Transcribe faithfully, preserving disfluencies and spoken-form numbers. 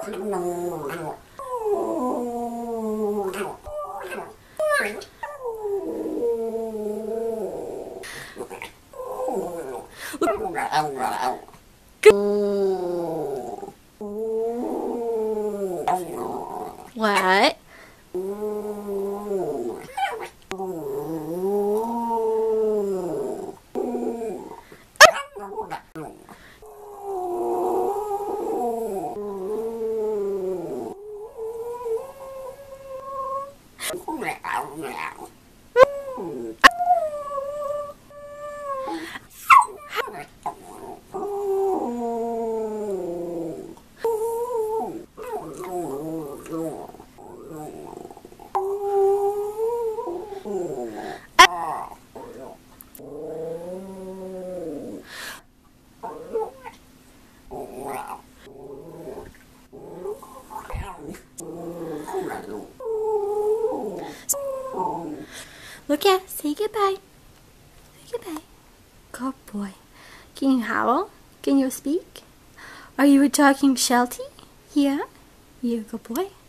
What? Look at, say goodbye. Say goodbye. Good boy. Can you howl? Can you speak? Are you a talking Sheltie? Yeah? You're a good boy.